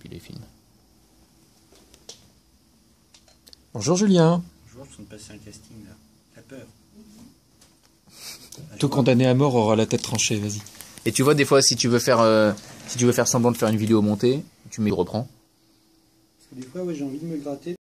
les films. Bonjour Julien. Bonjour, je viens de passer un casting là. La peur. Tout condamné à mort aura la tête tranchée, vas-y. Et tu vois, des fois, si tu veux faire semblant de faire une vidéo montée, tu reprends. Parce que des fois, ouais, j'ai envie de me gratter.